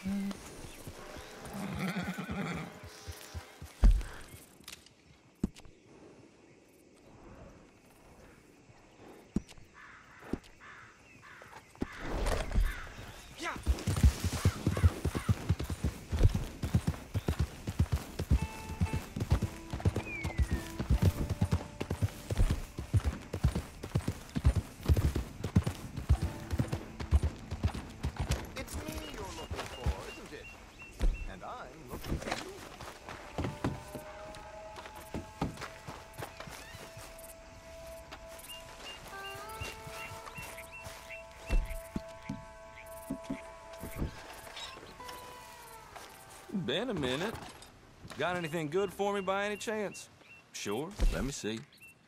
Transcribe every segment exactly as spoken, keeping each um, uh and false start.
Been a minute. Got anything good for me by any chance? Sure, let me see.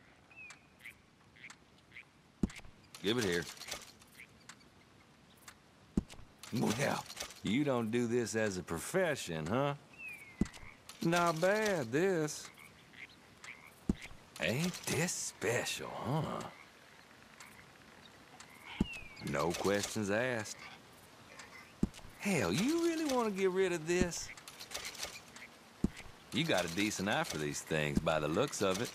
Give it here. Well, you don't do this as a profession, huh? Not bad, this. Ain't this special, huh? No questions asked. Hell, you really want to get rid of this? You got a decent eye for these things by the looks of it.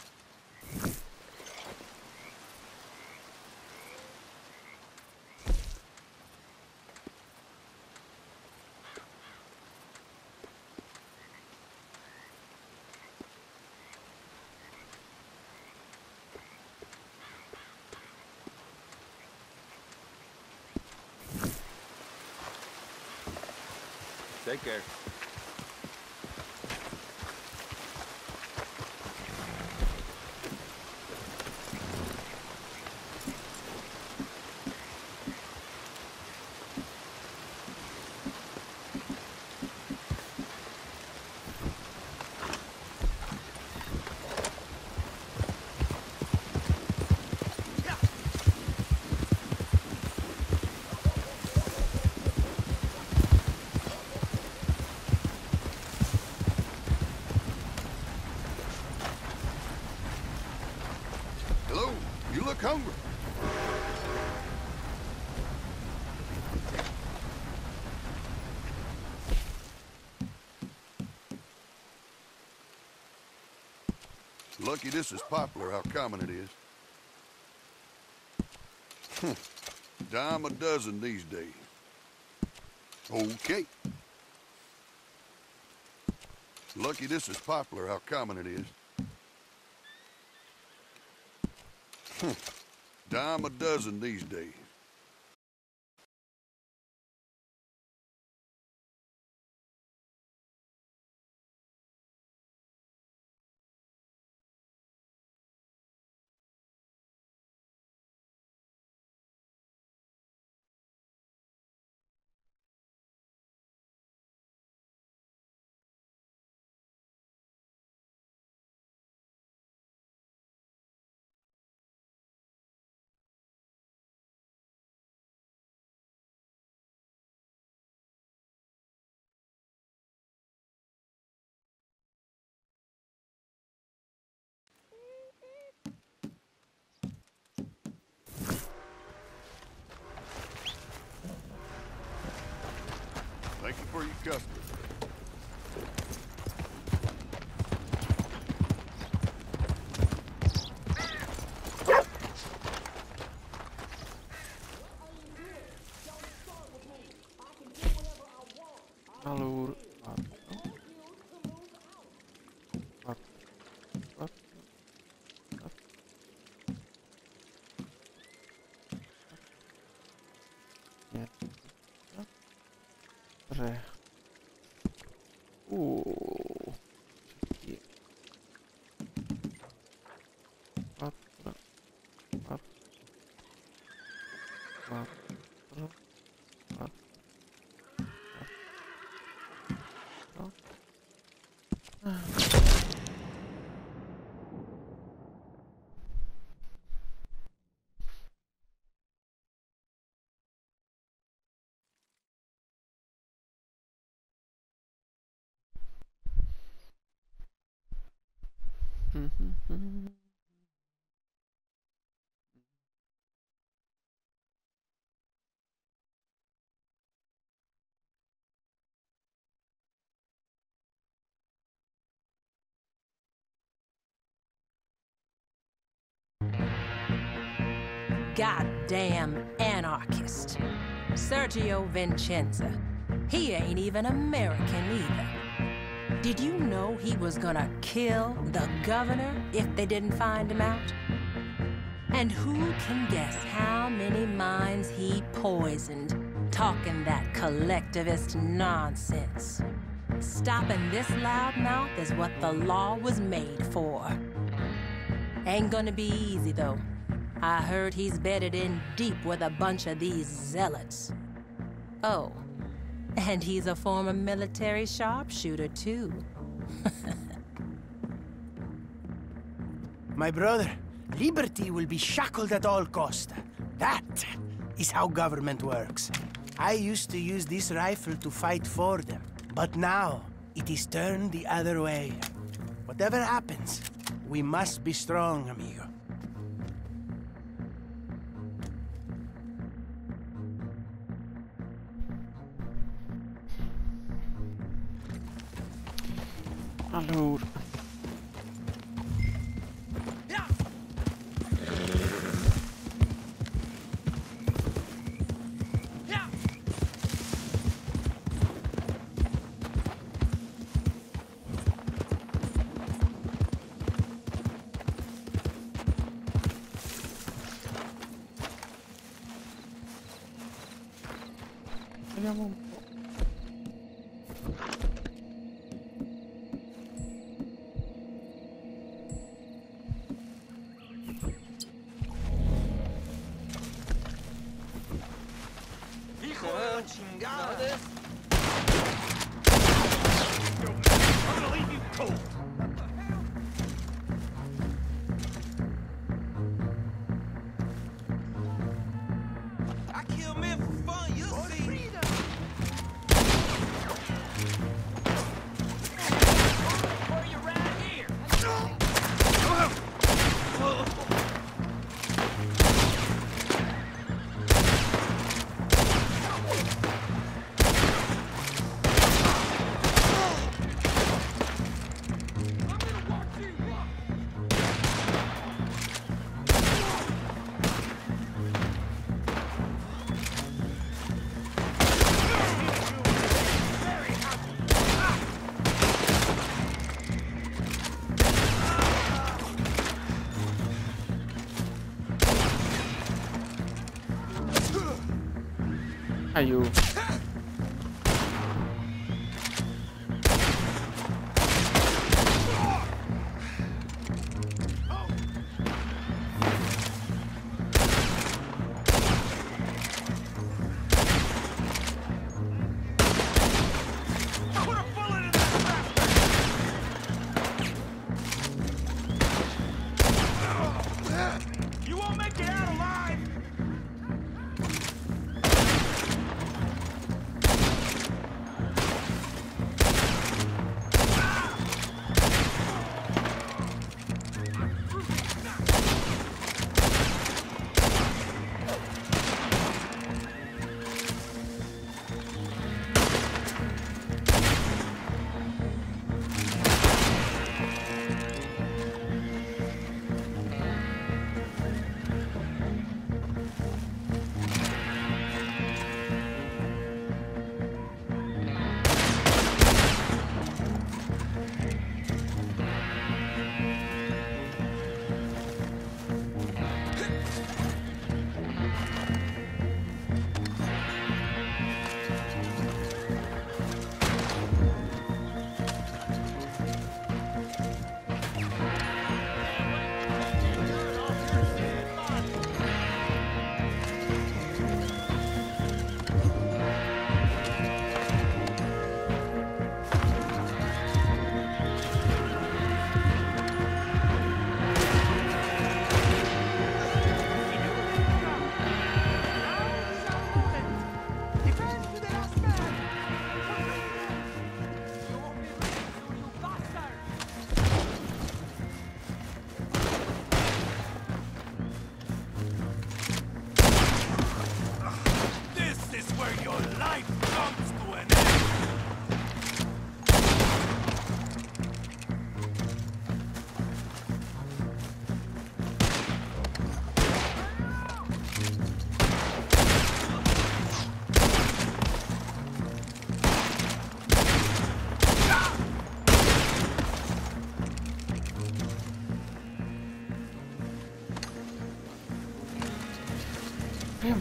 Take care. Hello, you look hungry. Lucky this is popular, how common it is. Dime a dozen these days. Okay. Lucky this is popular, how common it is. Dime a dozen these days. Thank you for your custom. Alur. Re. Uh. Aqui. Quatro. Quatro. Quatro. Quatro. Mm-hmm. goddamn anarchist. Sergio Vincenza. He ain't even American either. Did you know he was gonna kill the governor if they didn't find him out? And who can guess how many minds he poisoned, talking that collectivist nonsense? Stopping this loudmouth is what the law was made for. Ain't gonna be easy, though. I heard he's bedded in deep with a bunch of these zealots. Oh, and he's a former military sharpshooter, too. My brother, liberty will be shackled at all cost. That is how government works. I used to use this rifle to fight for them, but now it is turned the other way. Whatever happens, we must be strong, amigo. Hallå. Vediamo un po'. Aiuto.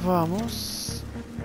Vamos.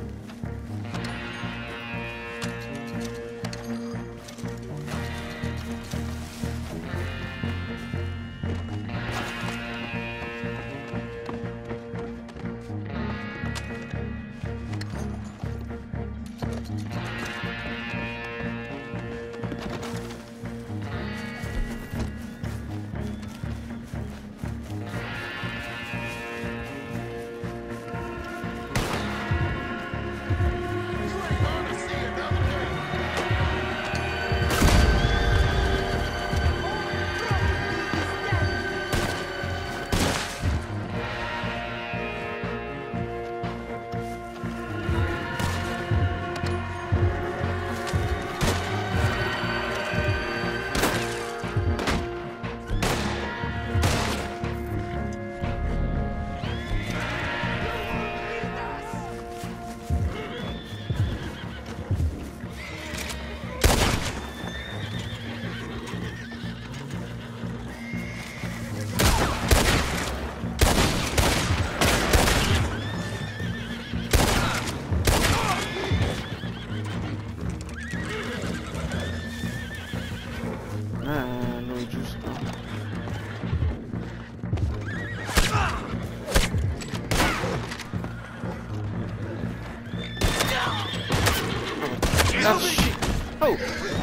Oh, shit. Oh.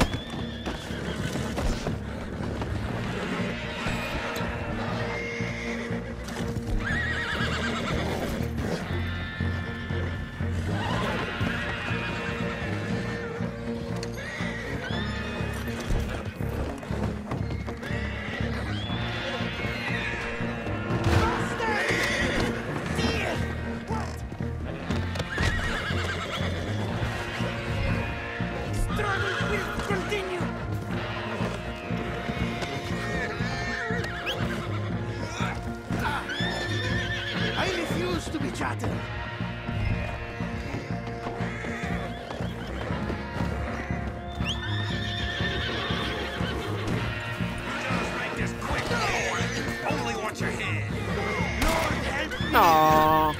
No.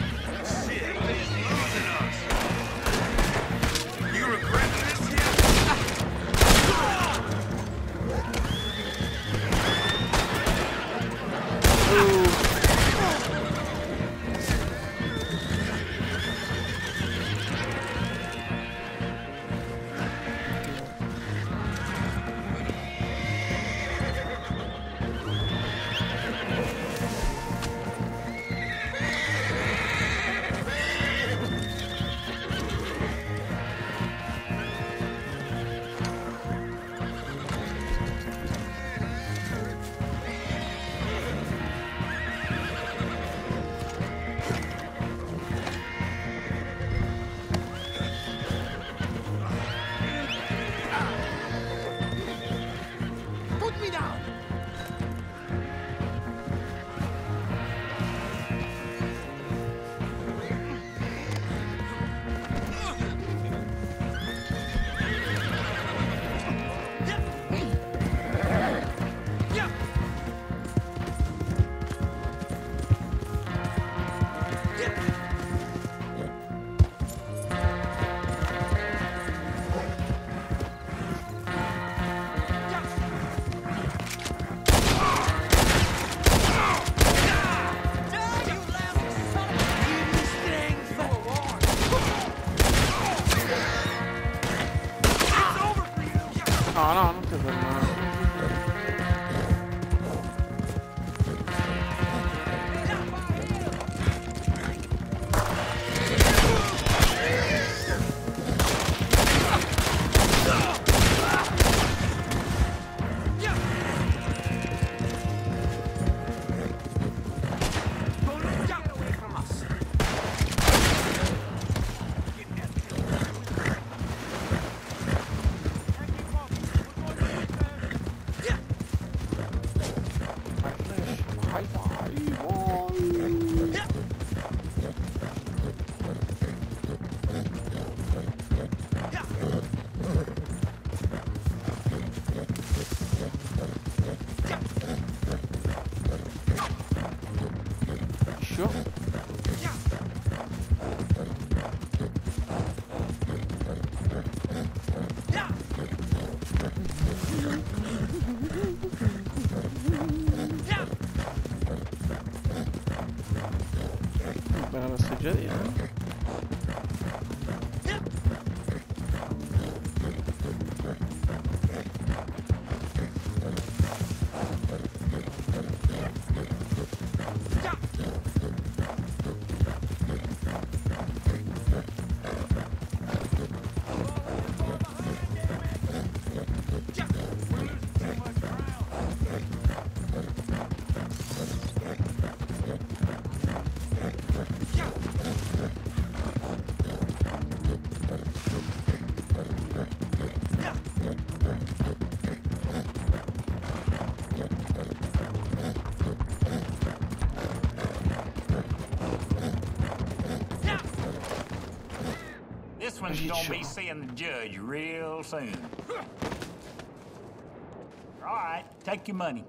No, no, non ti fermare. jadi ya. This one's gonna be seeing the judge real soon. All right, take your money.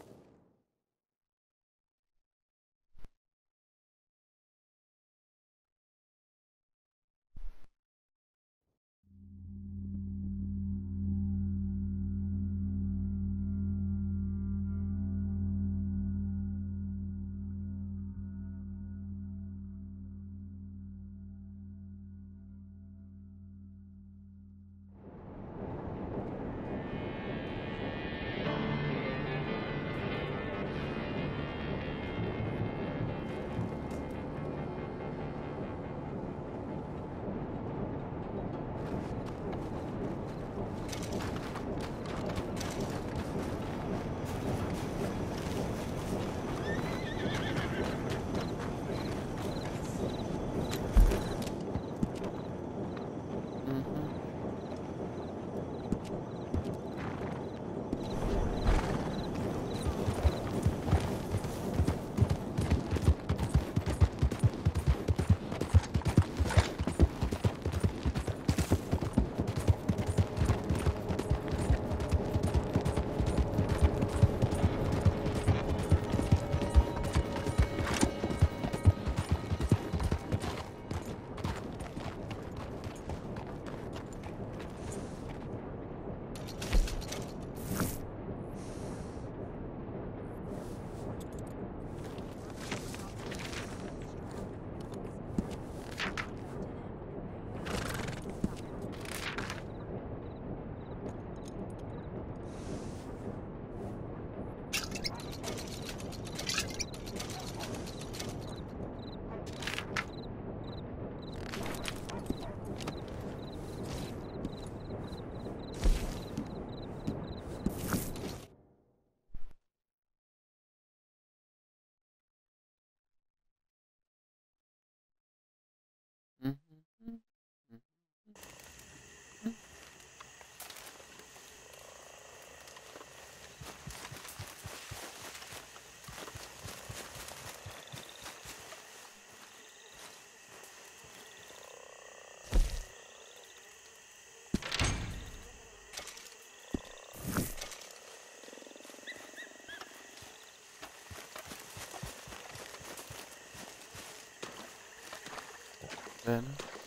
Then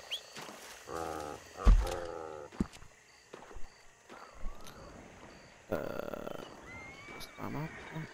uh, sama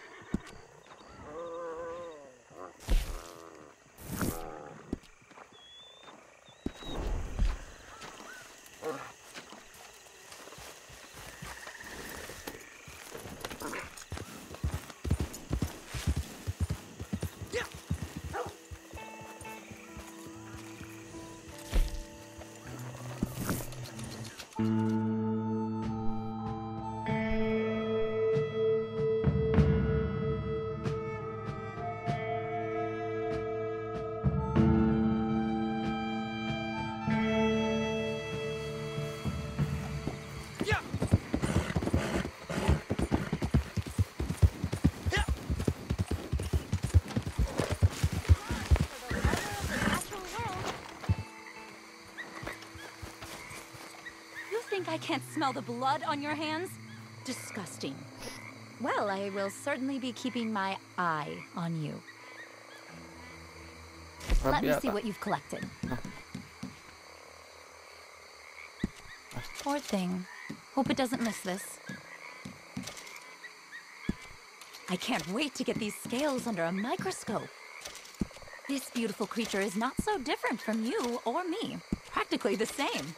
I can't smell the blood on your hands? Disgusting. Well, I will certainly be keeping my eye on you. Let me see what you've collected. Poor thing. Hope it doesn't miss this. I can't wait to get these scales under a microscope. This beautiful creature is not so different from you or me. Practically the same.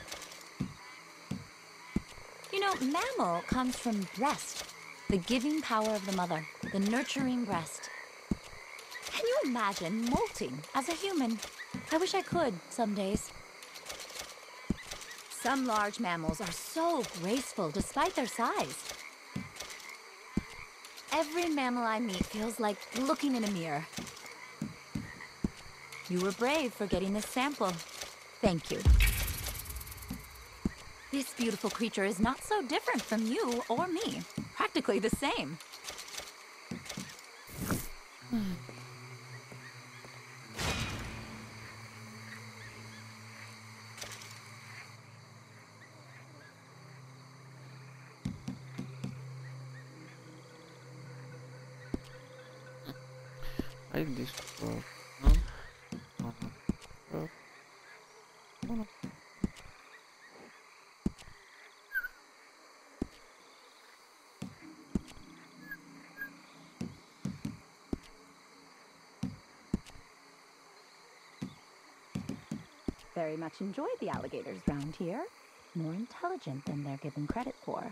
You know, mammal comes from breast. The giving power of the mother. The nurturing breast. Can you imagine molting as a human? I wish I could, some days. Some large mammals are so graceful despite their size. Every mammal I meet feels like looking in a mirror. You were brave for getting this sample. Thank you. This beautiful creature is not so different from you or me. Practically the same. Hmm. I this work, no? No, no. Work. No, no. Very much enjoyed the alligators round here. More intelligent than they're given credit for.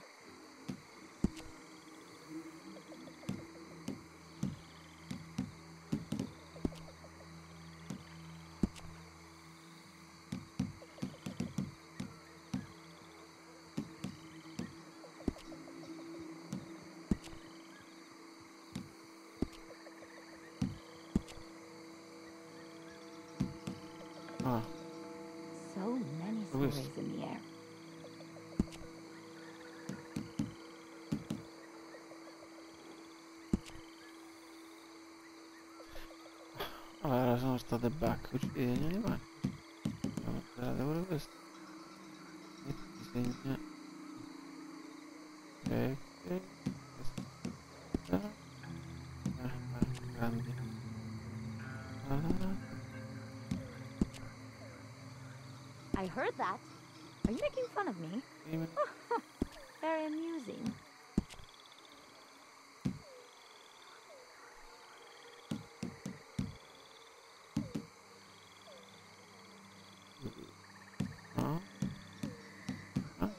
Ah, So many Louis. stories in the air. allora sono state back uccidi degli animali. Andiamo a tirare pure questo. E disegna. Ok, ok. Questo. Ah, ah, grandi. Ah, I heard that. Are you making fun of me? prima. Very amusing. No. Ah.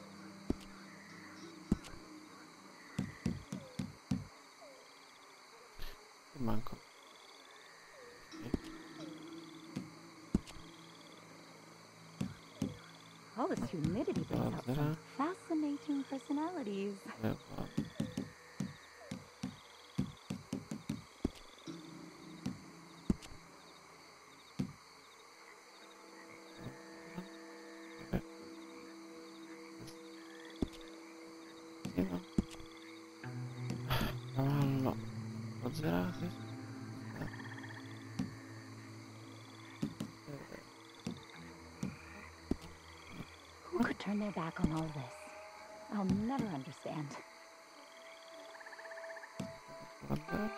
E manco. Oh, this humidity brings out some Guarda. fascinating personalities. Eh, qua. Ok. Sì, no. Cavallo. Lo zerati. Who could turn their back on all this? I'll never understand. Guarda.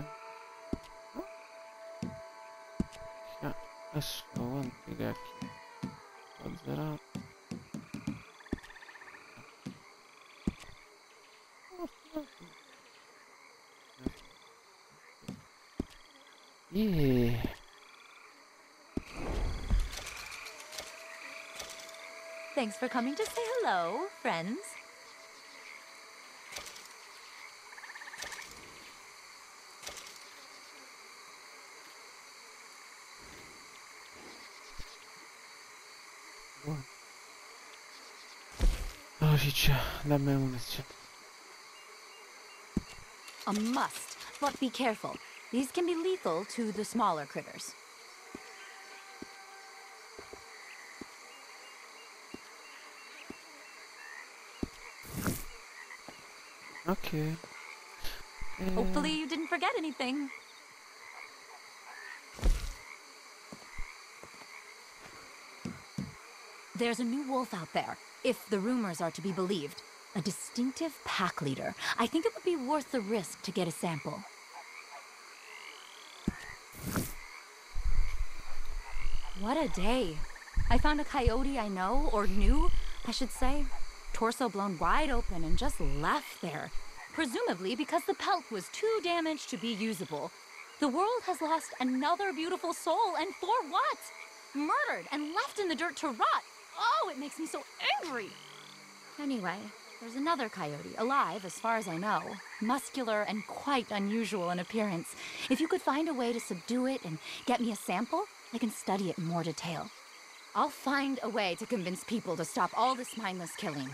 Adesso quanti cacchi. Lo zerato. Yeah. Thanks for coming to say hello, friends. Oh, ciccia, dammi munizione. A must, but be careful. These can be lethal to the smaller critters. Ok. Eh, Hopefully you didn't forget anything. There's a new wolf out there, if the rumors are to be believed. A distinctive pack leader. I think it would be worth the risk to get a sample. What a day. I found a coyote I know, or knew, I should say. Torso blown wide open and just left there. Presumably because the pelt was too damaged to be usable. The world has lost another beautiful soul, and for what? Murdered and left in the dirt to rot. Oh, it makes me so angry. Anyway, there's another coyote, alive as far as I know. Muscular and quite unusual in appearance. If you could find a way to subdue it and get me a sample, I can study it in more detail. I'll find a way to convince people to stop all this mindless killing.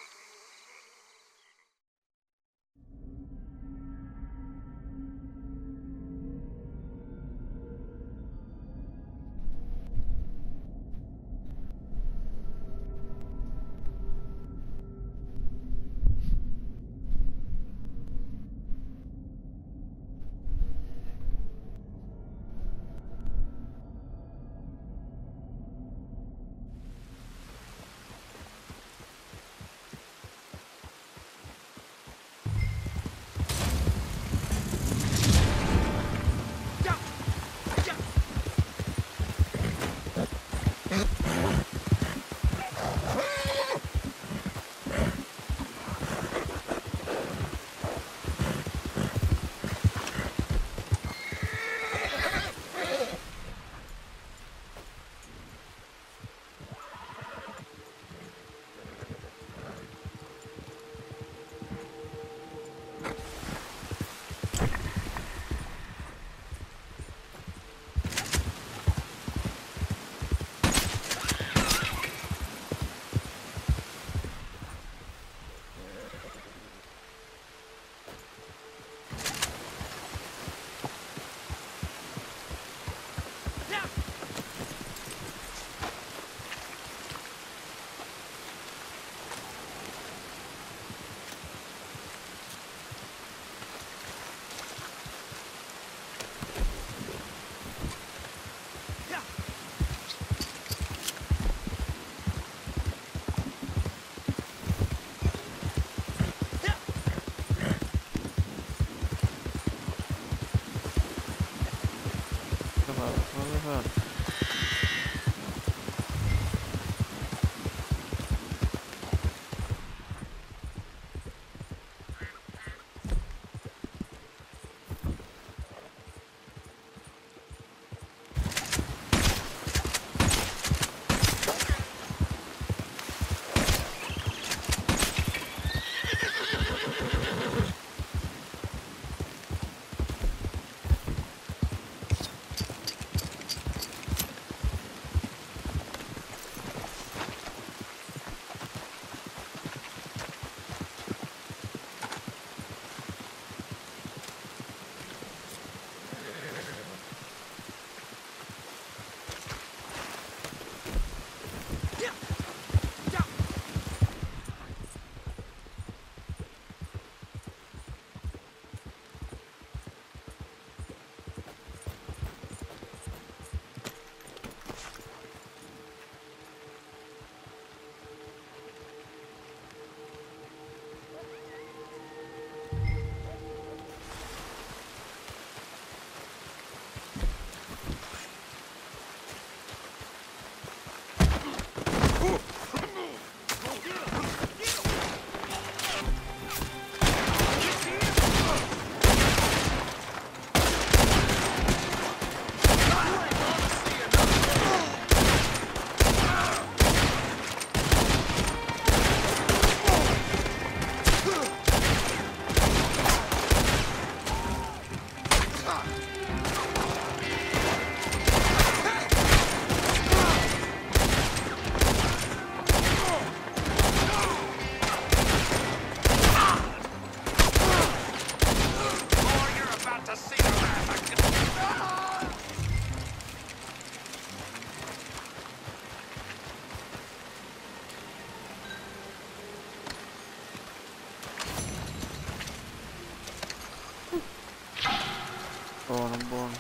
Buono, buono.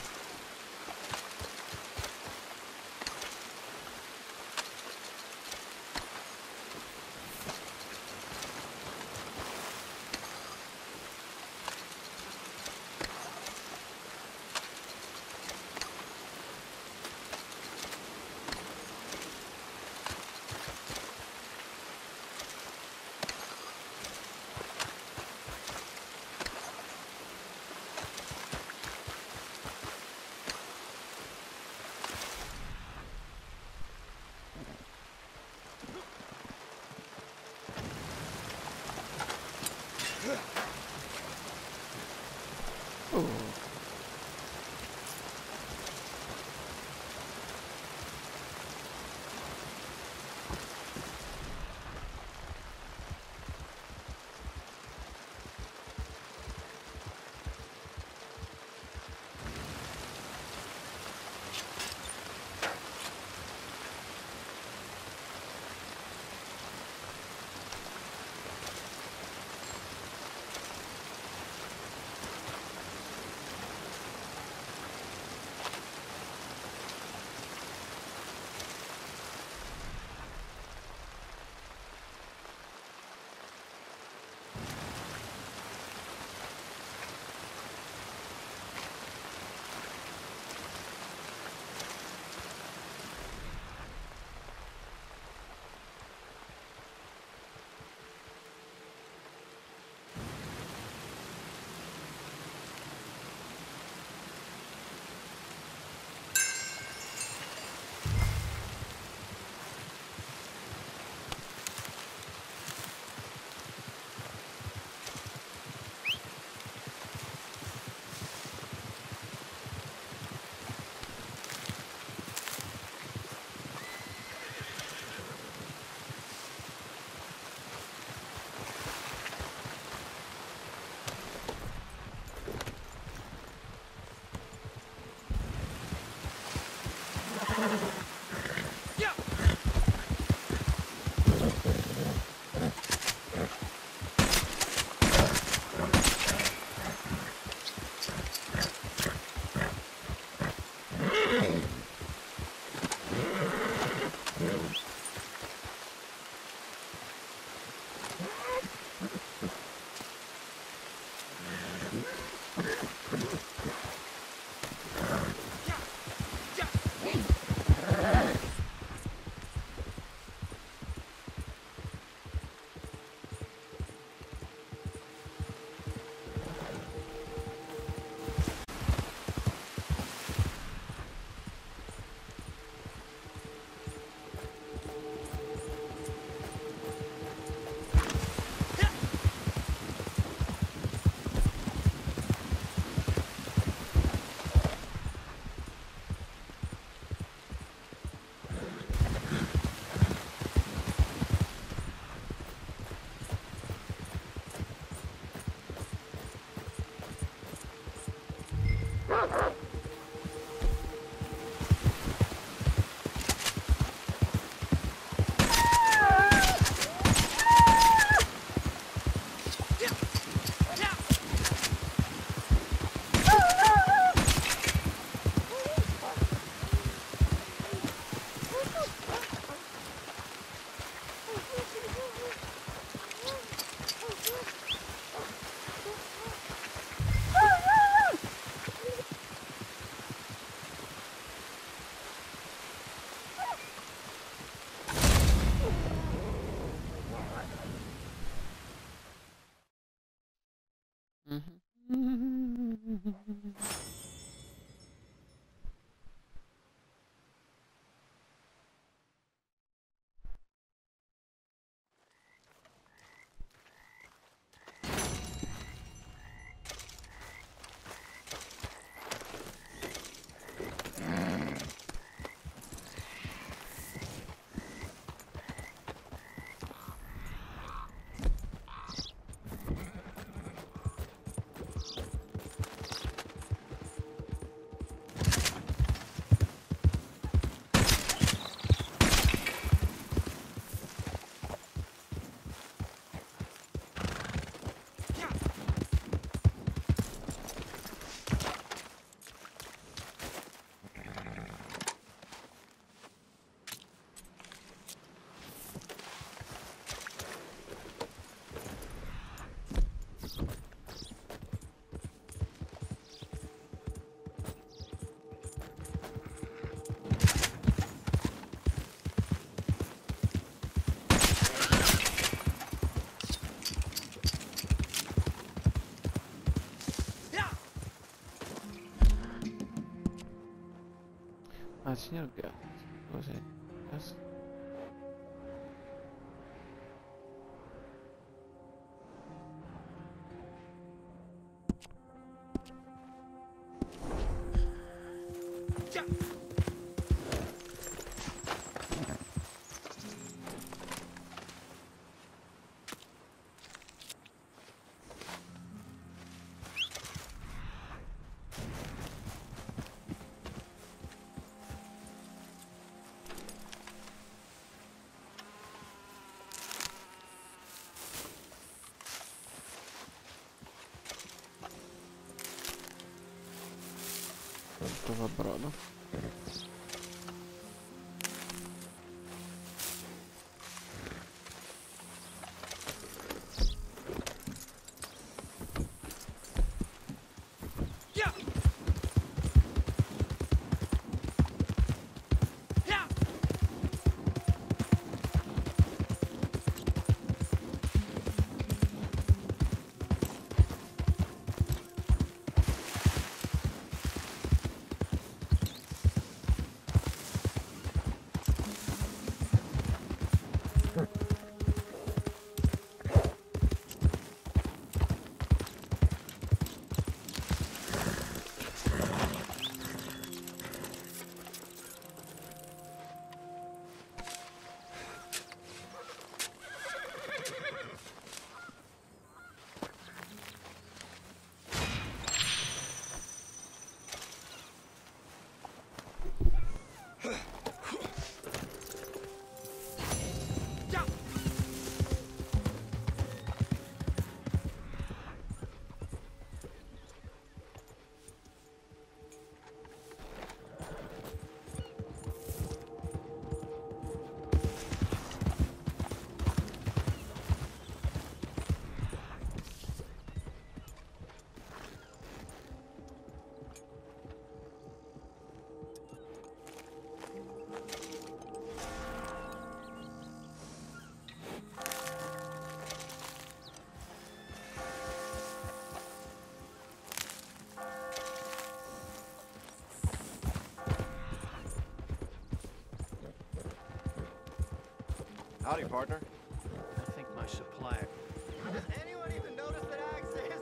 Oh. Ah, signor gatto, cos'è? Gas? Torto va brodo. Howdy, partner. I think my supply... Does anyone even notice that I exist?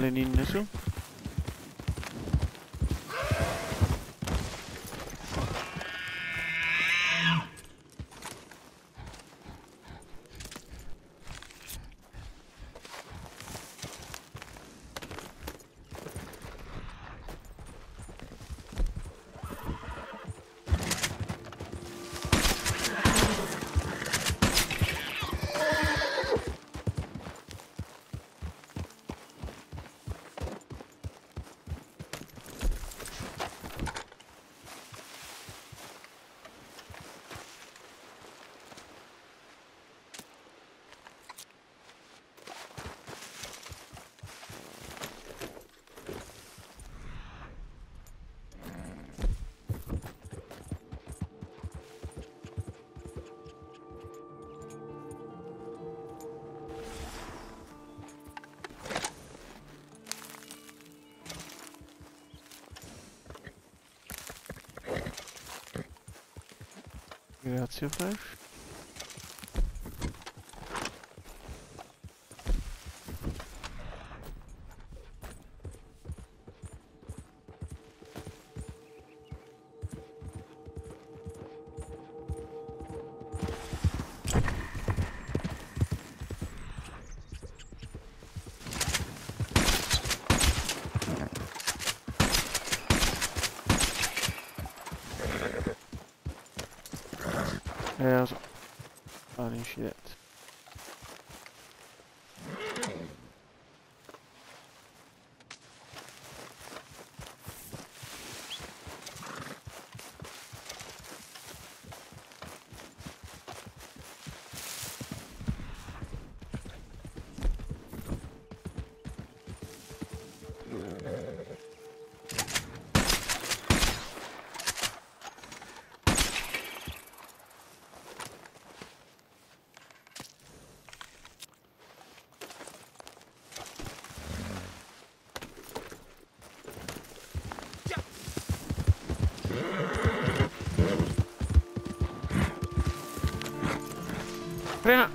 le ninne su. Grazie Flash. Eh, lo so. Fa un incidente. Frena!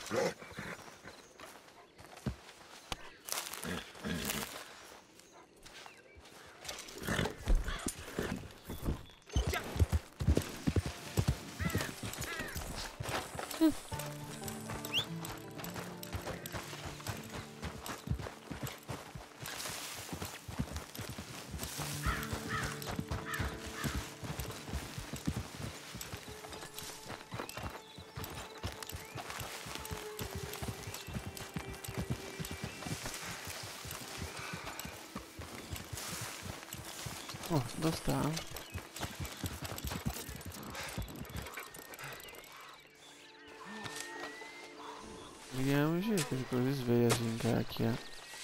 O, dostałem. Widziałem się, tylko jest wyjaśnienka jak ja.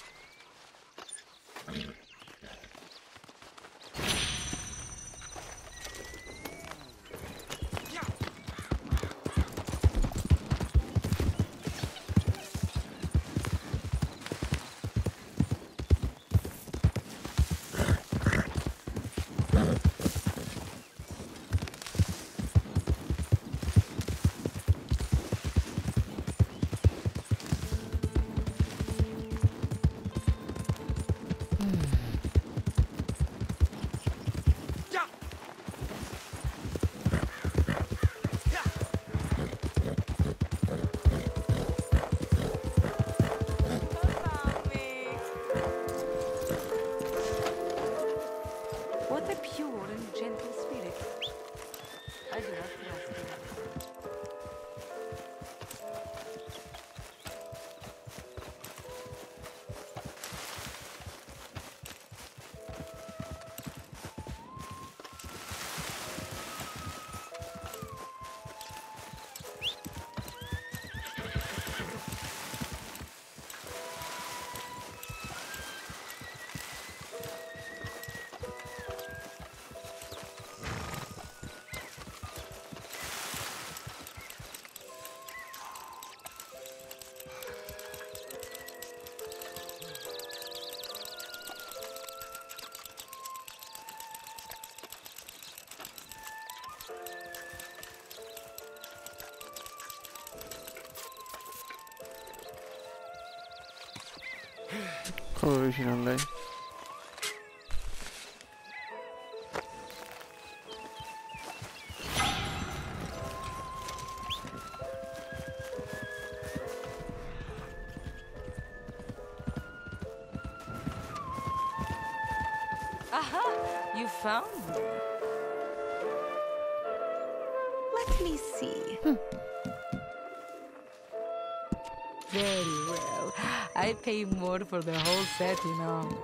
What a pure and gentle spirit. I do not trust him. Kogo vicino a lei? Aha! You found me. Let me see. Very well. I pay more for the whole set, you know.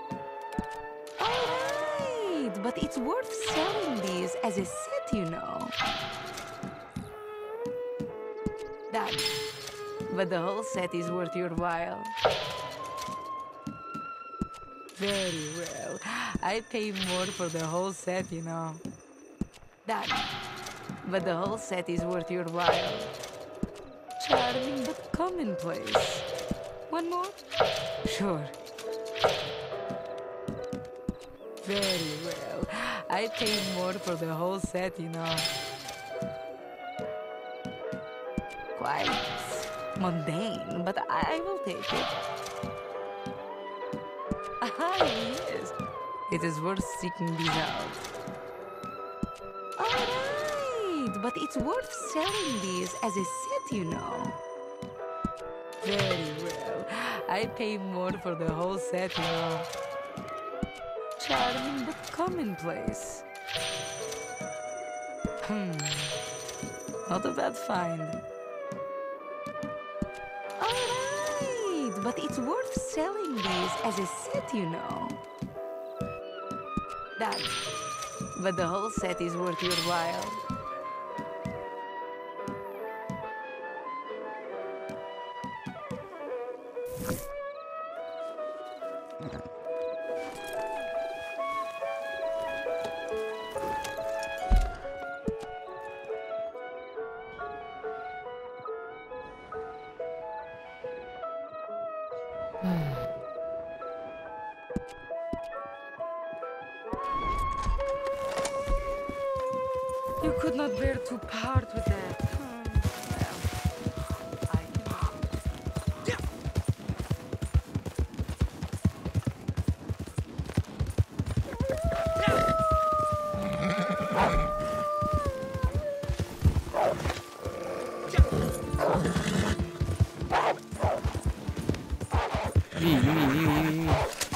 Alright, but it's worth selling these as a set, you know. Done. But the whole set is worth your while. Very well. I pay more for the whole set, you know. Done. But the whole set is worth your while. Charming but commonplace. One more? Sure. Very well. I pay more for the whole set, you know. Quite mundane, but I, I will take it. Ah, yes. It is worth seeking these out. Alright, but it's worth selling these as a set, you know. Very well. I pay more for the whole set, you know. Charming but commonplace. Hmm. Not a bad find. Alright, but it's worth selling these as a set, you know. Done. But the whole set is worth your while. You could not bear to part with that. Hmm. Well, I Vieni, vieni, vieni, vieni.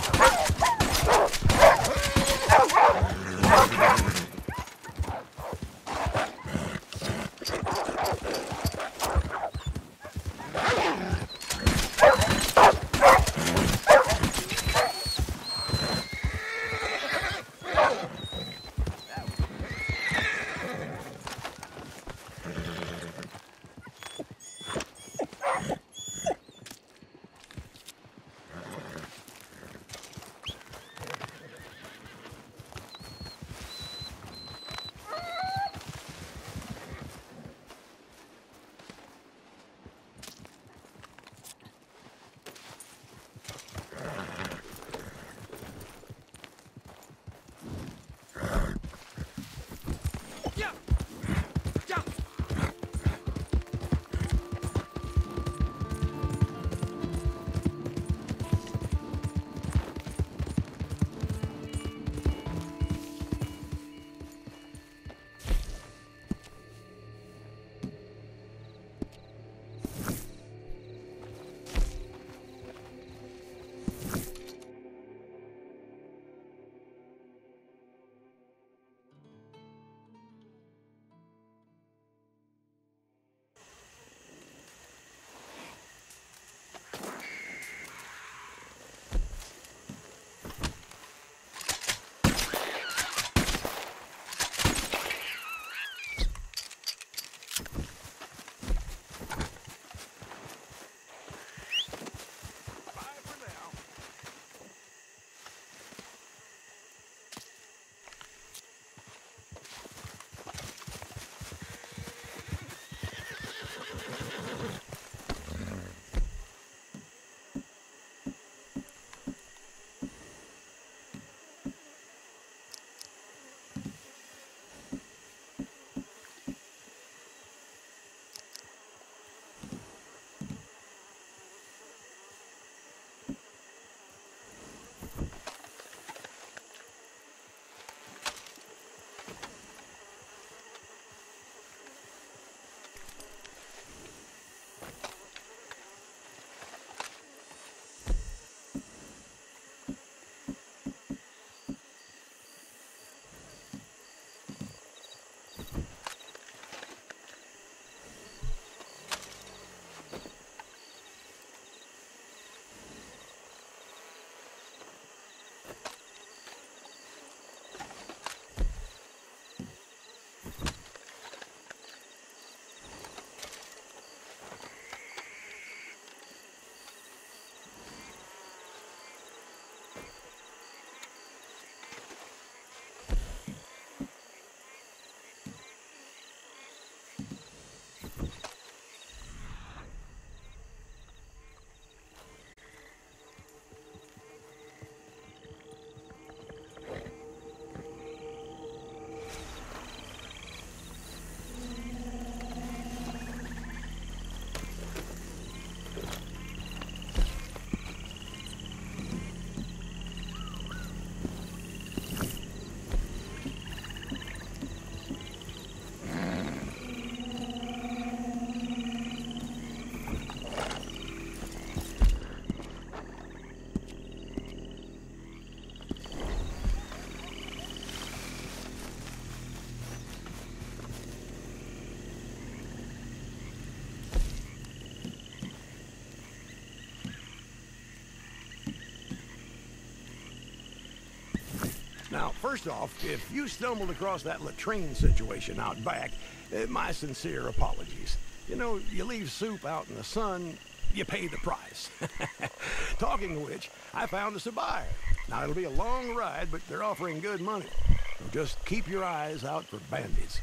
Now, first off, if you stumbled across that latrine situation out back, uh, my sincere apologies. You know, you leave soup out in the sun, you pay the price. Talking of which, I found us a buyer. Now, it'll be a long ride, but they're offering good money. So just keep your eyes out for bandits.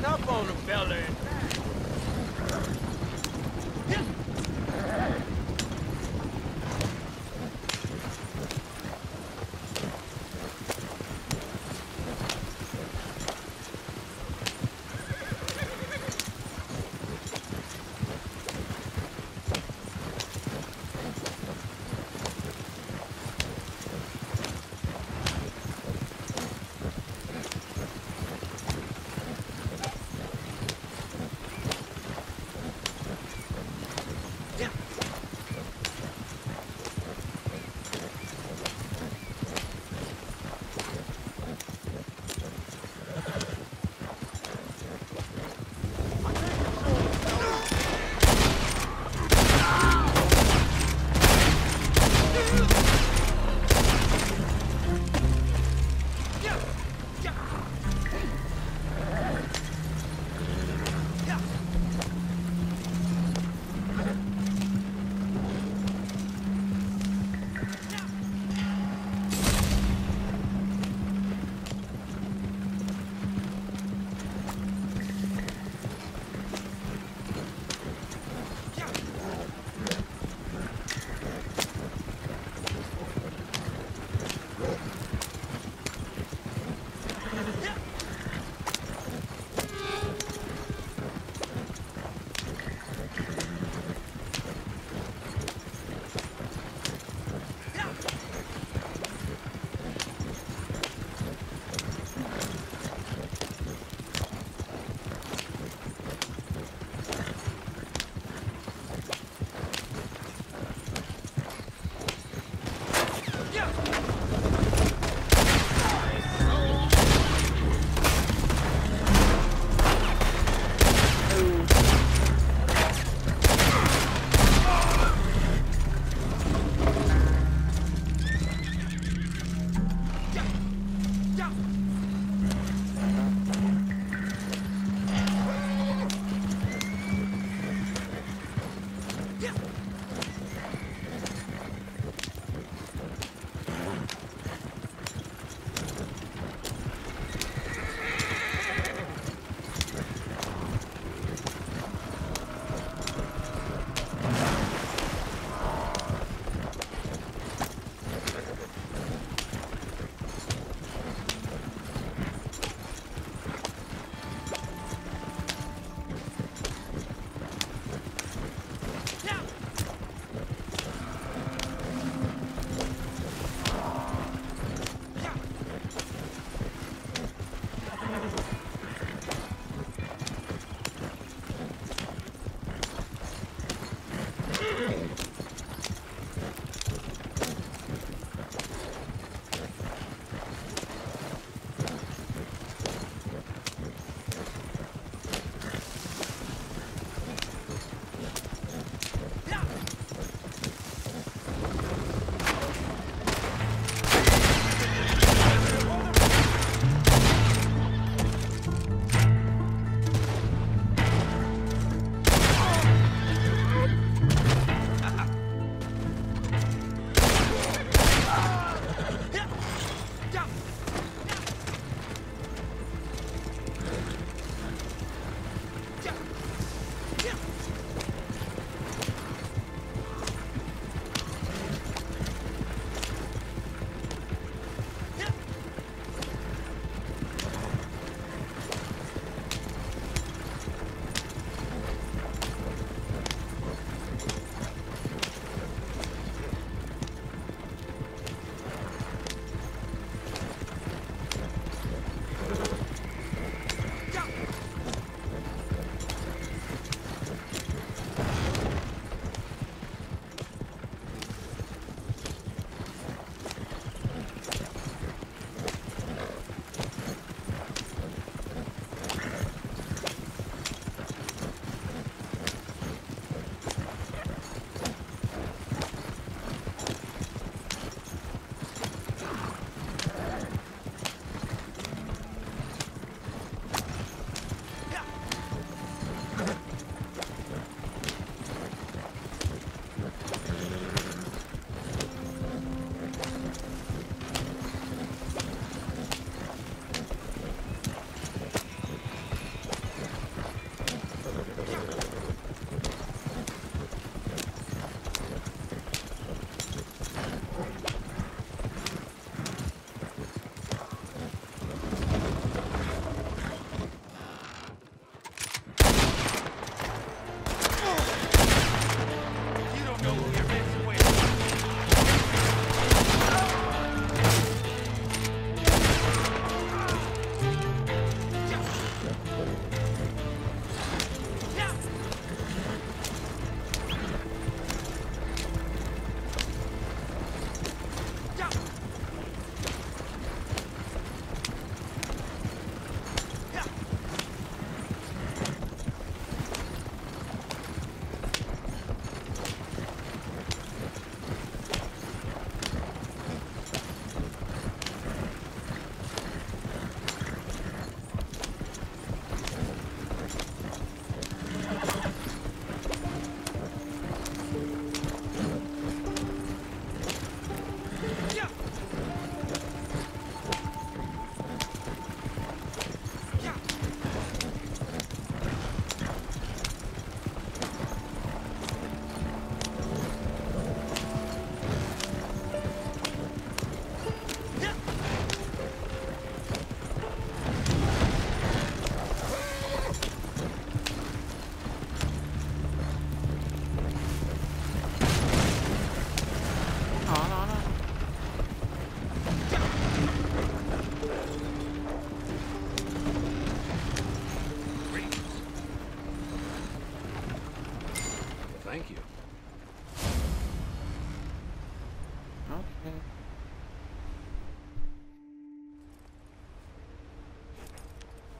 sneaking up on a fella in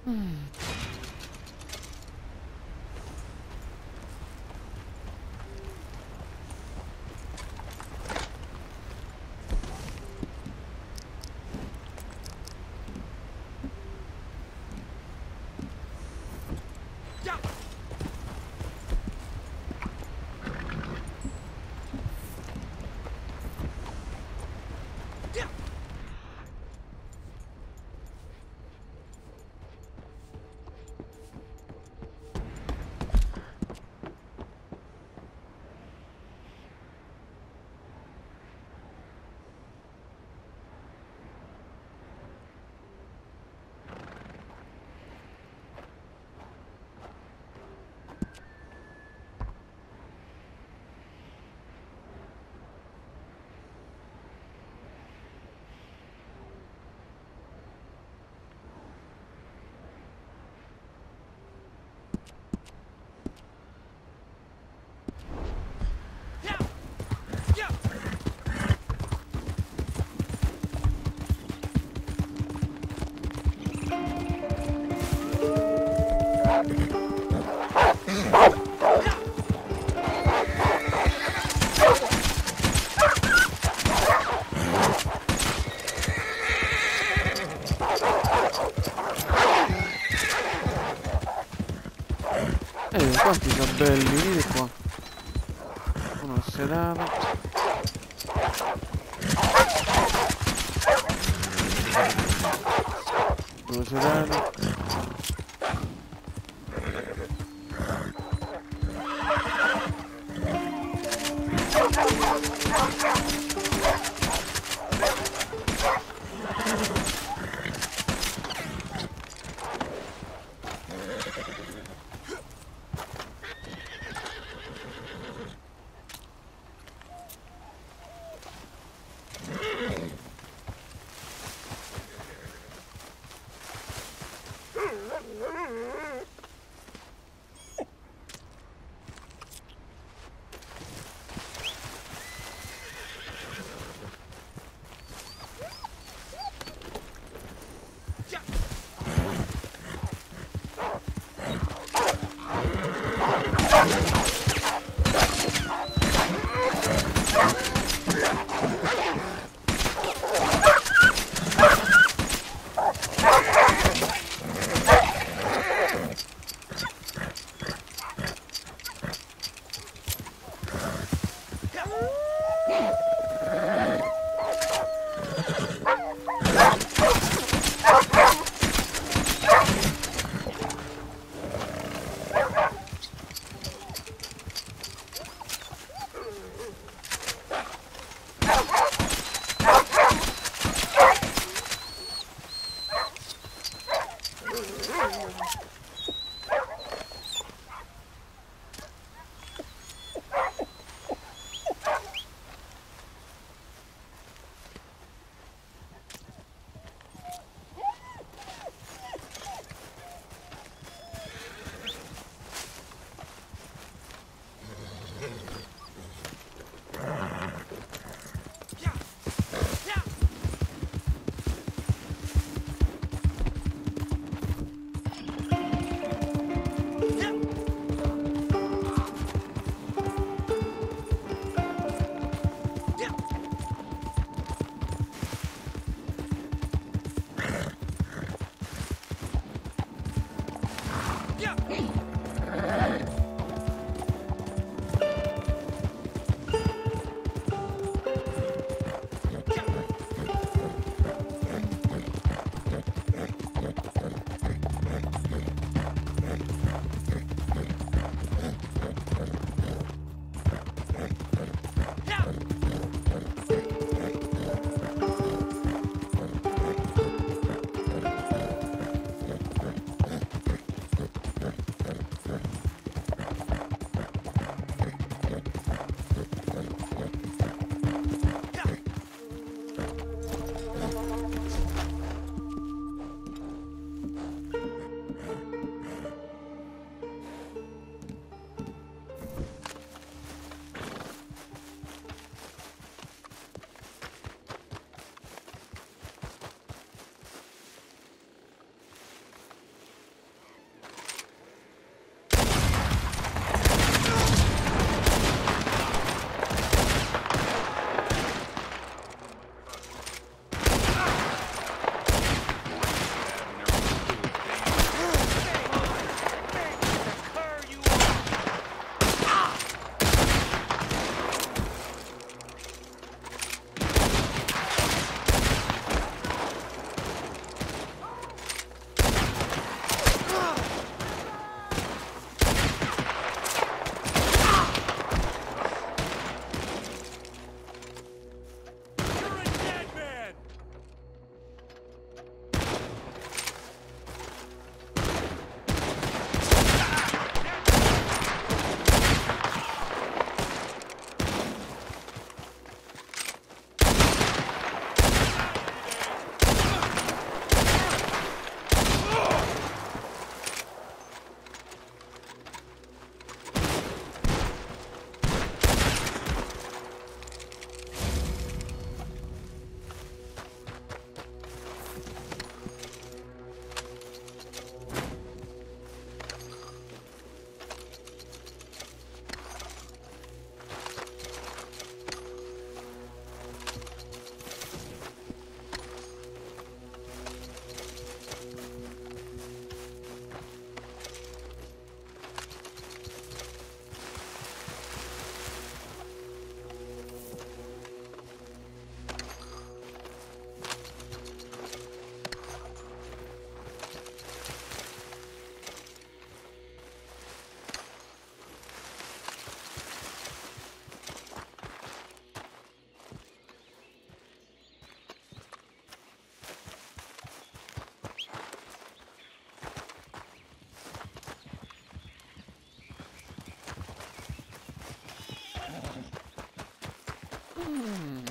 Eh, quanti sono belli, venite qua. Uno sedato. Due sedati. Mm.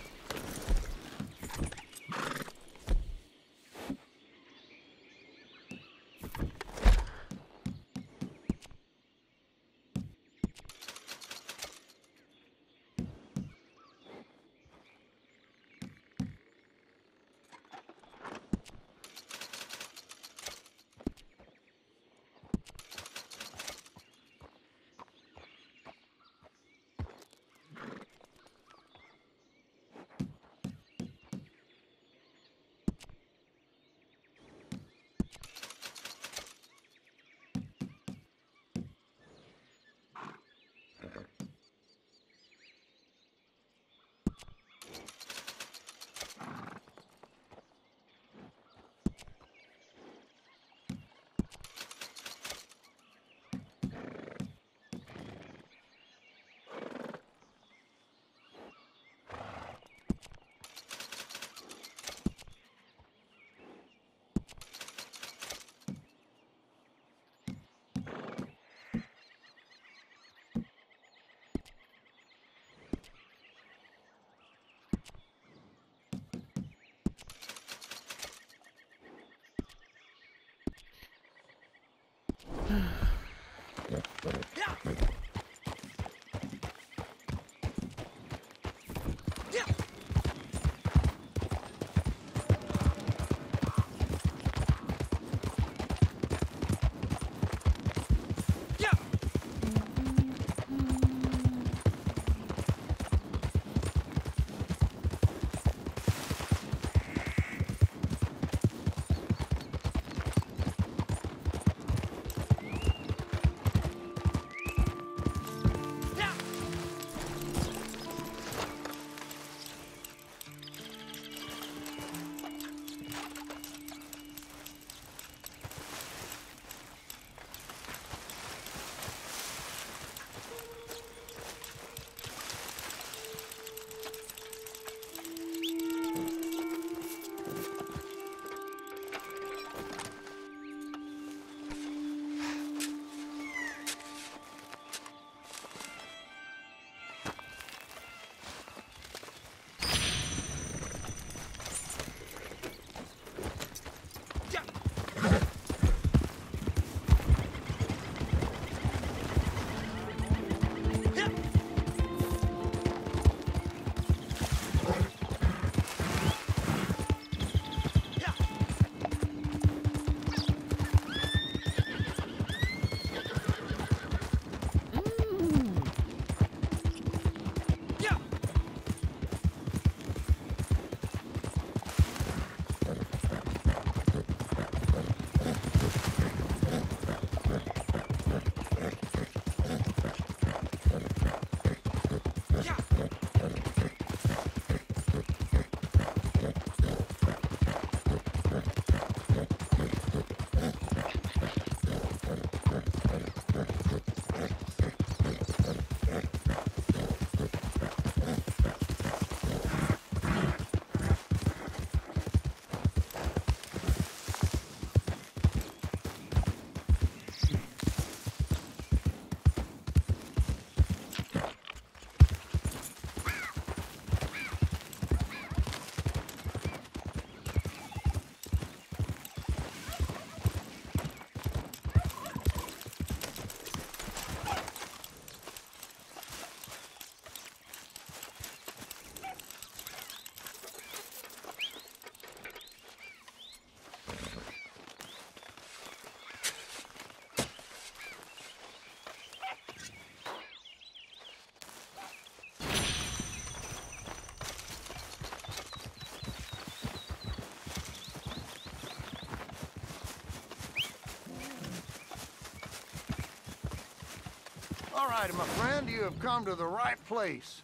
All right, my friend, you have come to the right place.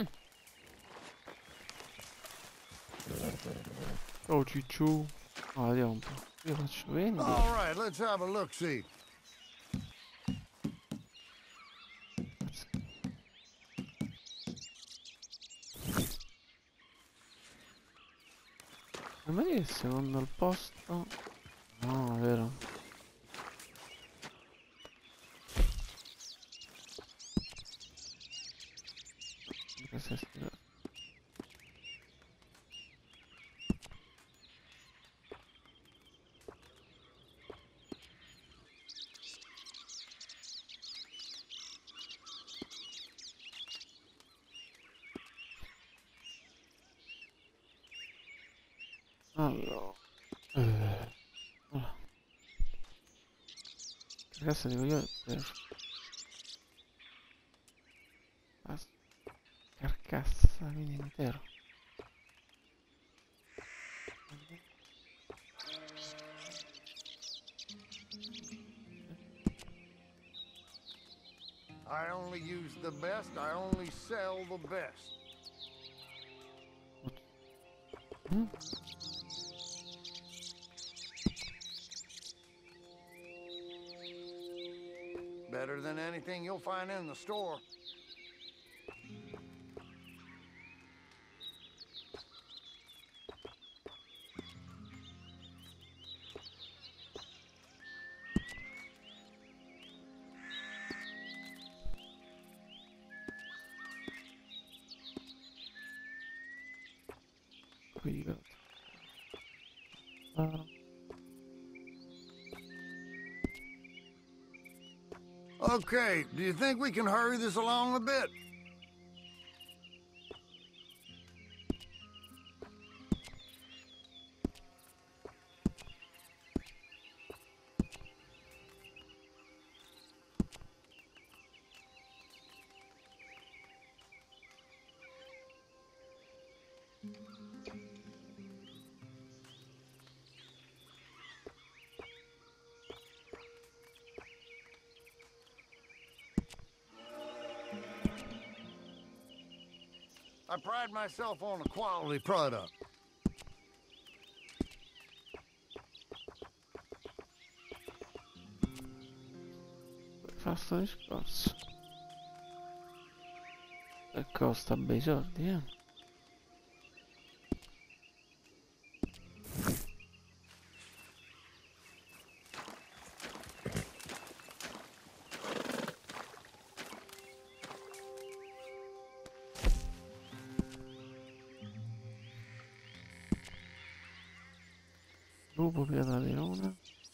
Ciao cicciù. Ah, vediamo un po'. Io faccio vendere. All right, let's have a look-see. Ma che secondo il posto? No, è vero. Cosa è sta- Allora. Eh. Allora. Che cazzo dico io? Per... Carcassa, quindi intero. I only use the best. I only sell the best. Hmm? Better than anything you'll find in the store. Qui got. Uh. Okay, do you think we can hurry this along a bit? I pride myself on a quality product. Fa sto discorso. E costa bei soldi, eh? Lupo, pietra di luna.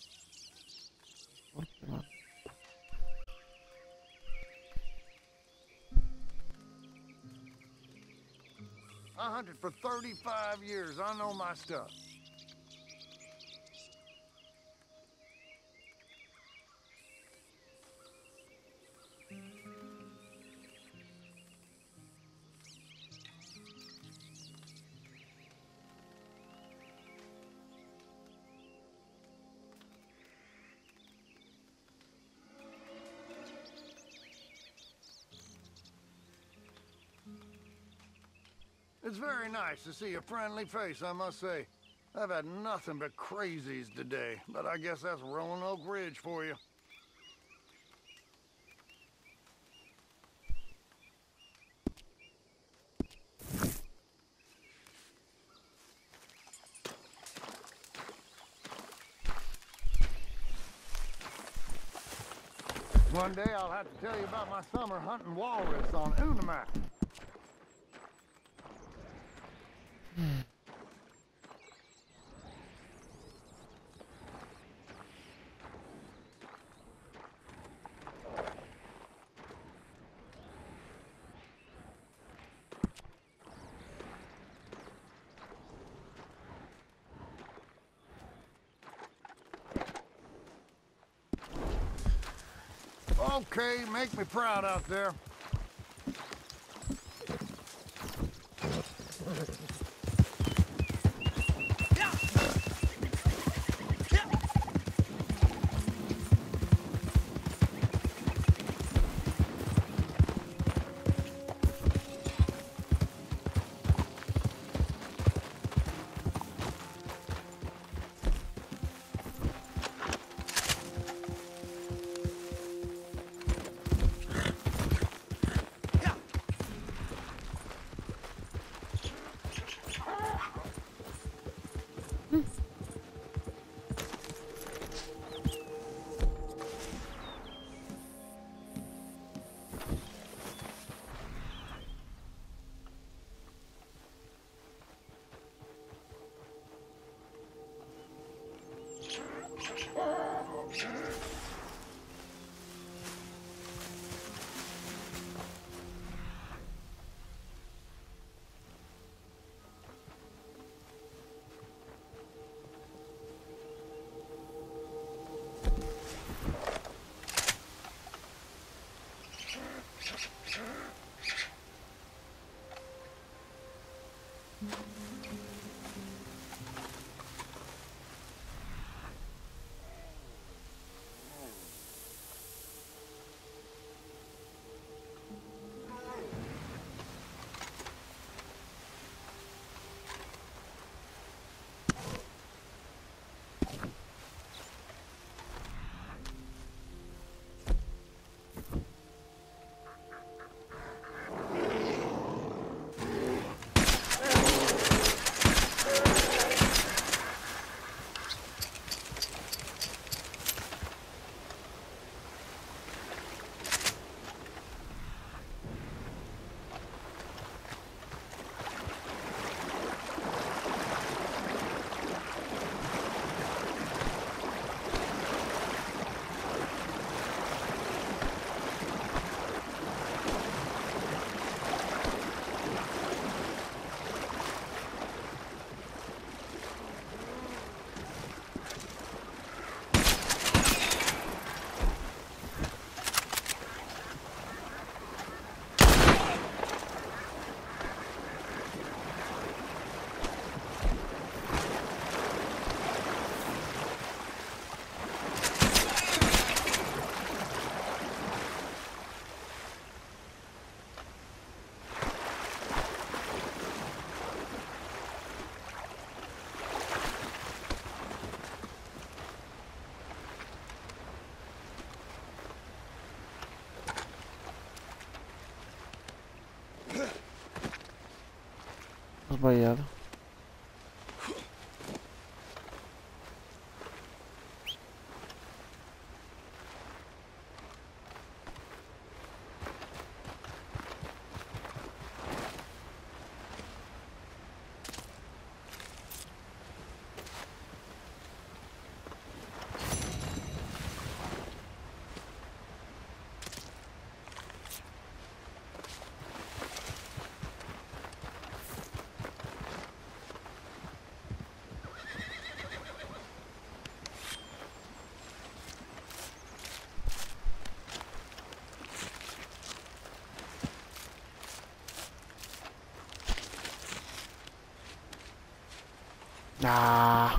Forte I hunted for thirty-five years. I know my stuff. It's very nice to see a friendly face, I must say. I've had nothing but crazies today, but I guess that's Roanoke Ridge for you. One day I'll have to tell you about my summer hunting walrus on Unimak. Okay, make me proud out there. sbagliato. Ah.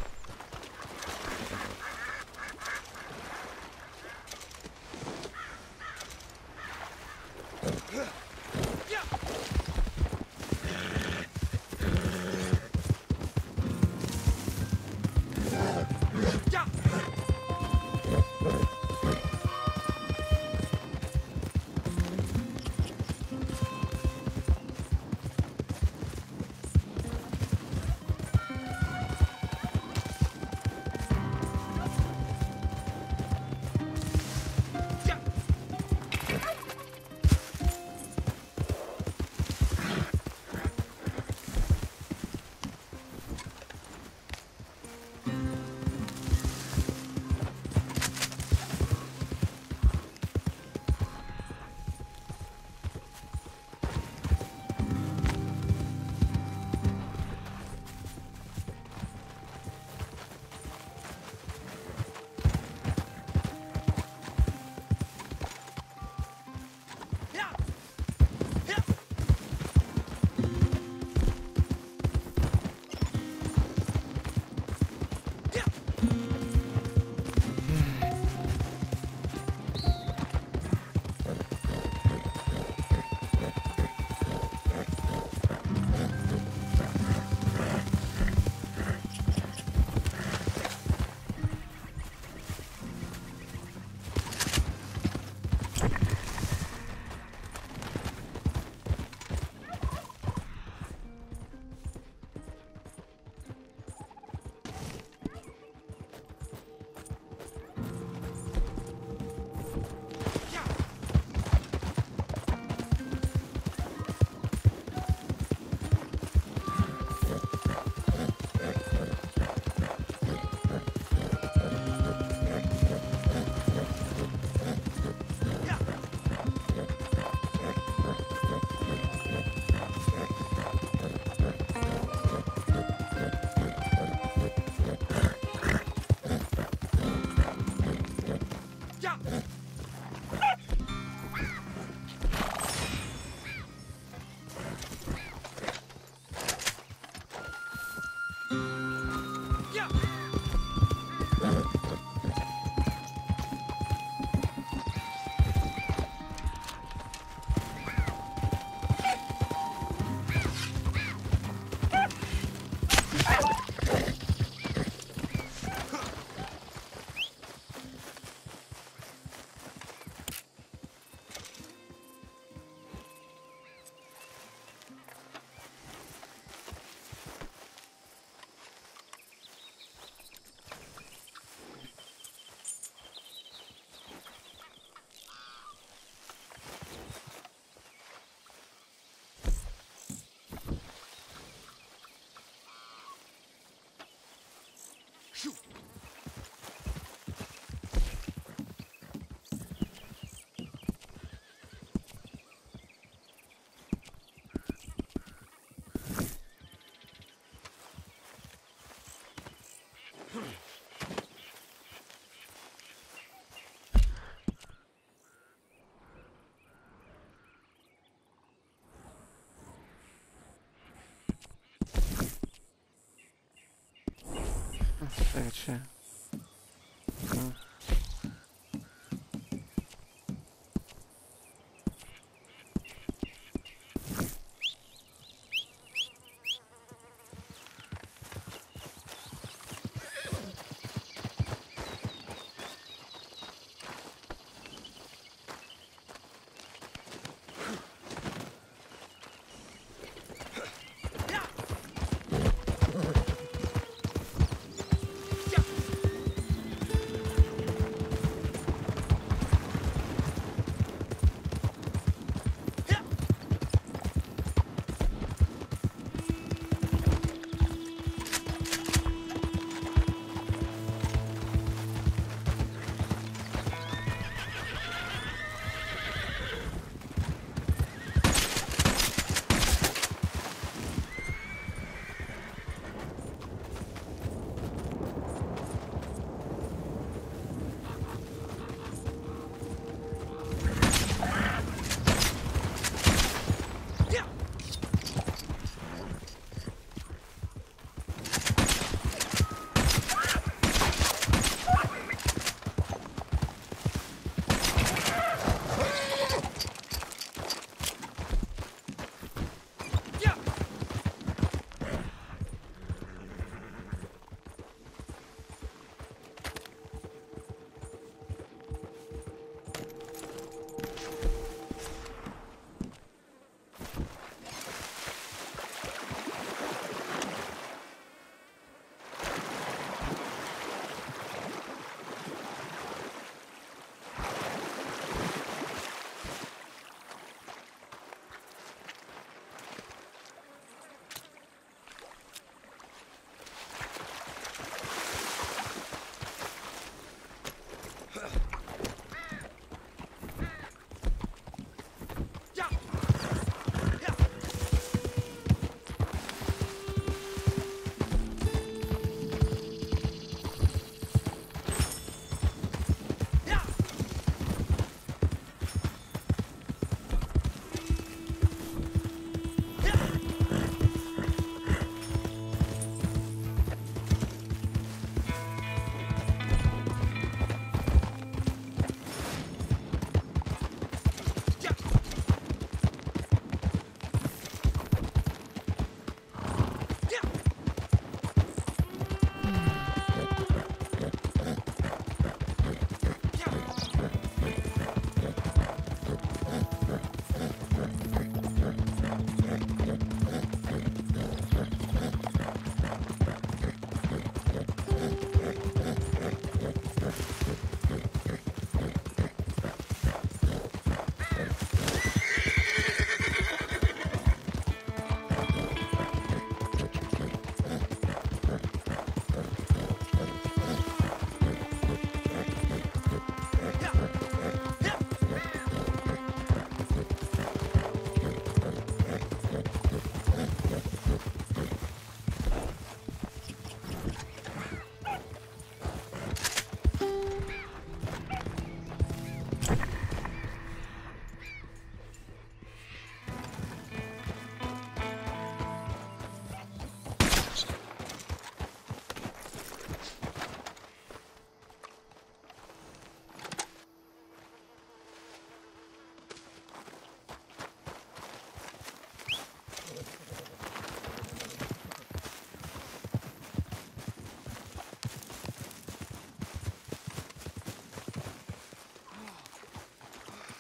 Aspetta che c'è. No.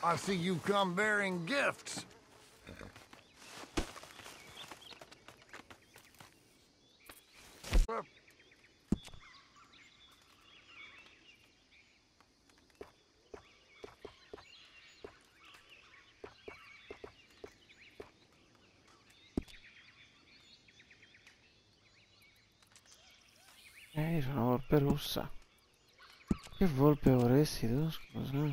I see you come bearing gifts. Eh, sono una volpe rossa. Che volpe vorresti tu, scusa?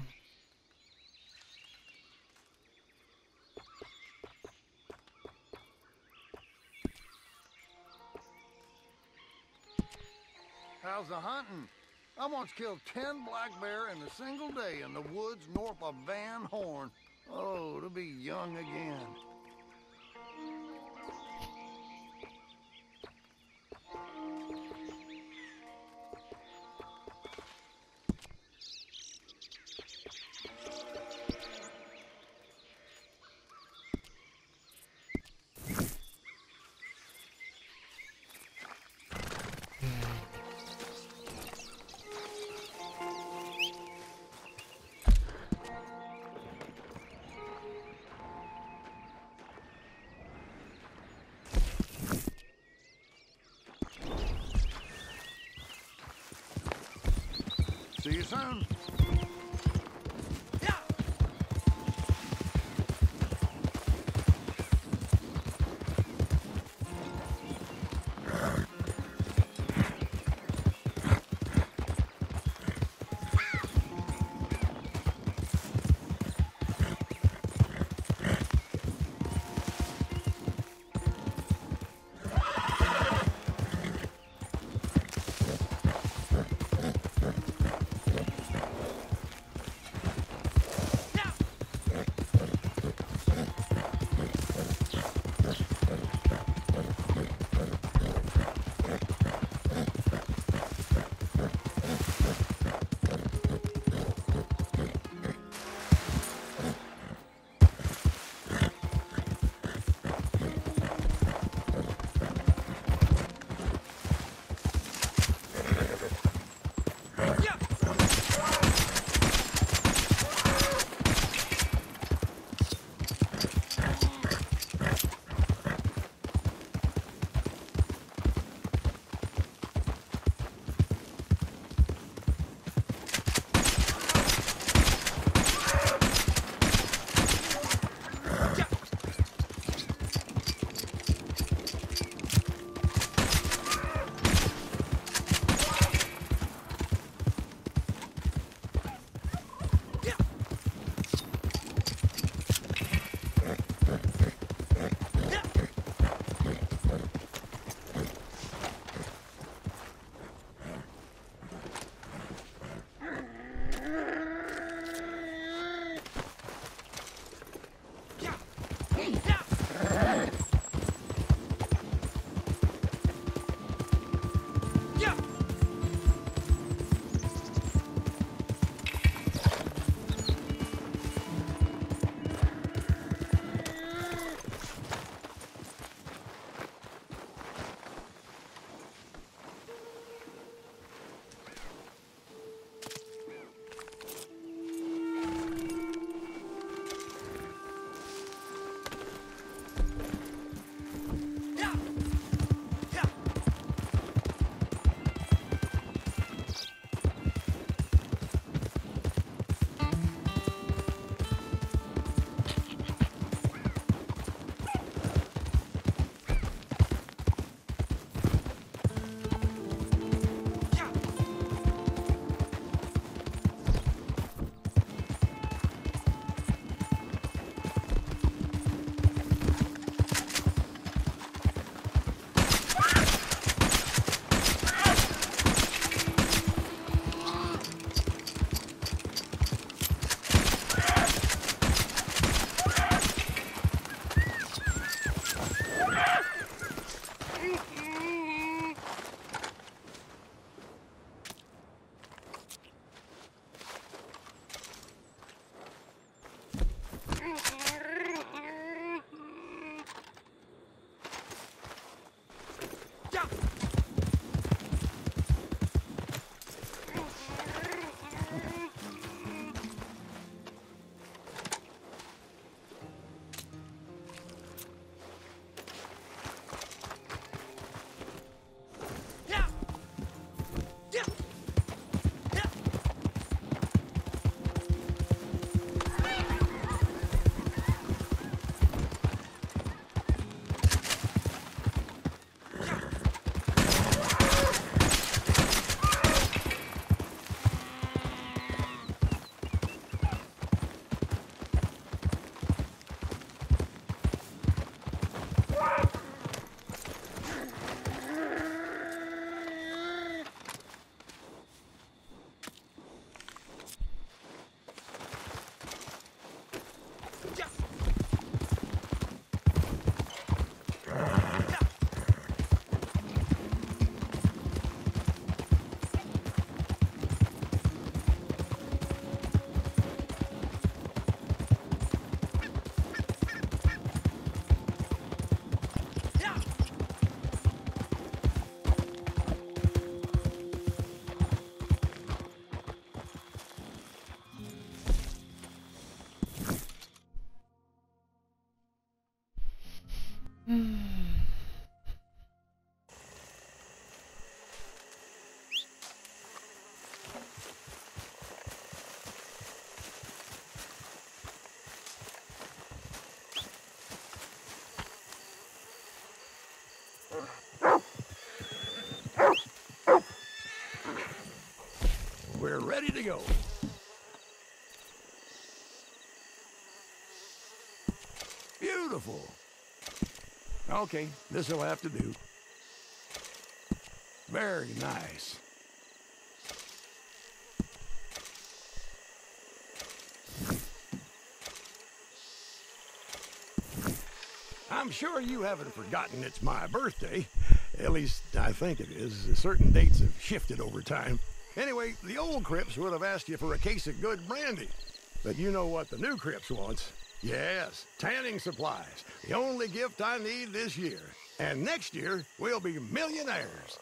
How's the hunting? I once killed ten black bear in a single day in the woods north of Van Horn. Oh, to be young again. See you soon. we're ready to go. Beautiful. Okay, this'll have to do. Very nice. I'm sure you haven't forgotten it's my birthday. At least, I think it is. Certain dates have shifted over time. Anyway, the old Crips would have asked you for a case of good brandy. But you know what the new Crips wants. Yes, tanning supplies. The only gift I need this year. And next year, we'll be millionaires.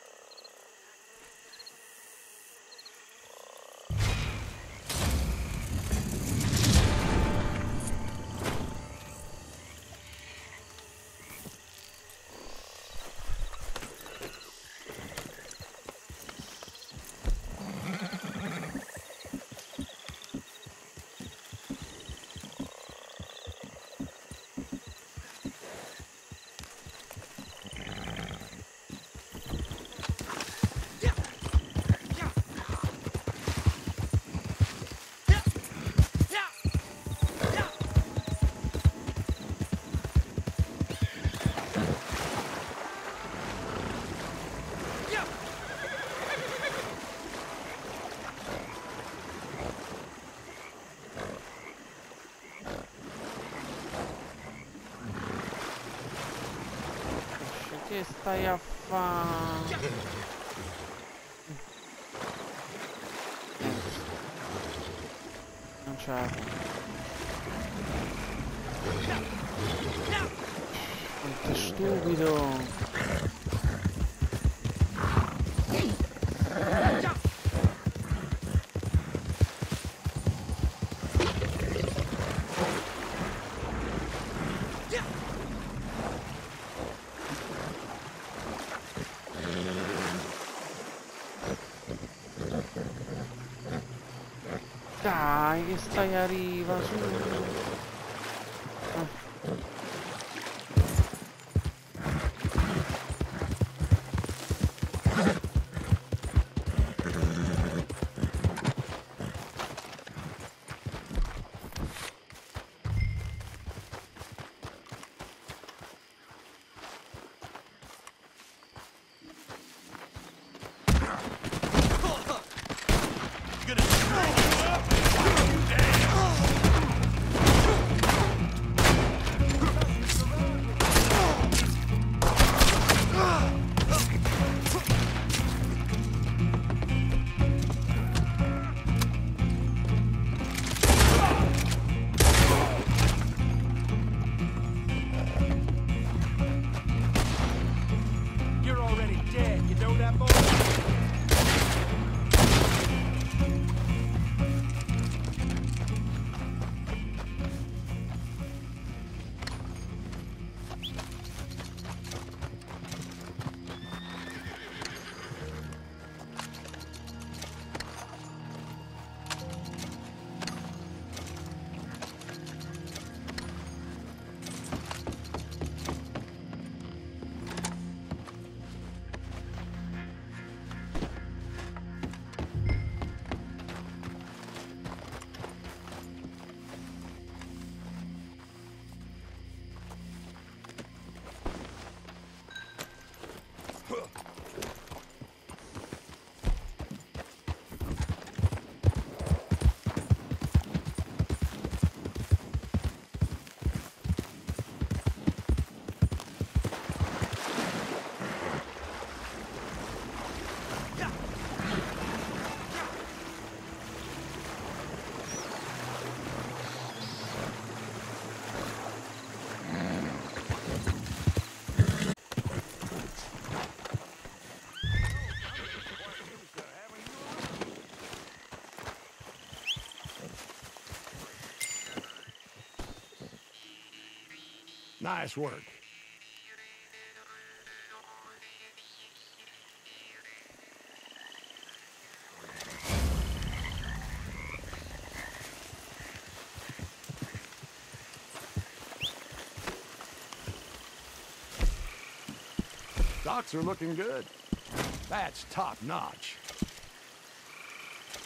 Che stai a fare? Non c'è. Quanto stupido. Dai, che stai a riva, su. Ah. Nice work. Docks are looking good. That's top notch.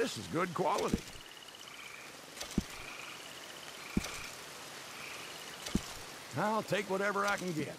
This is good quality. I'll take whatever I can get.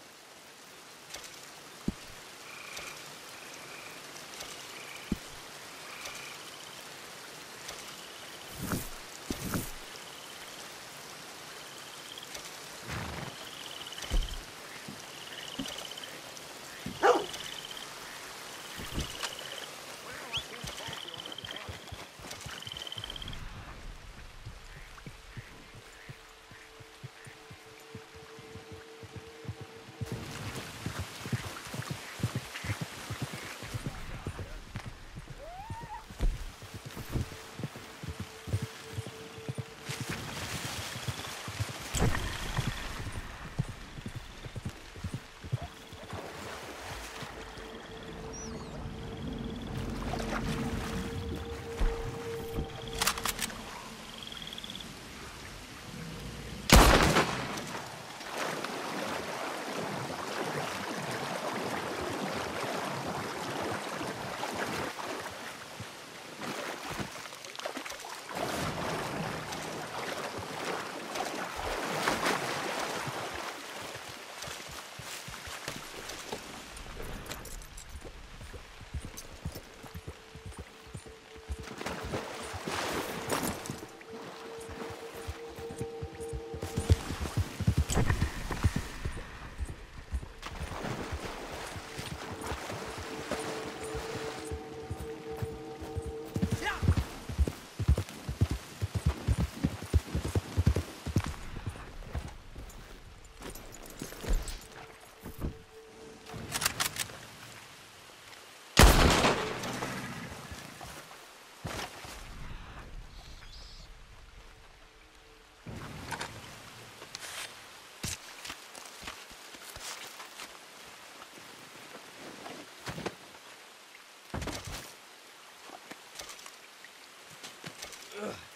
Ugh.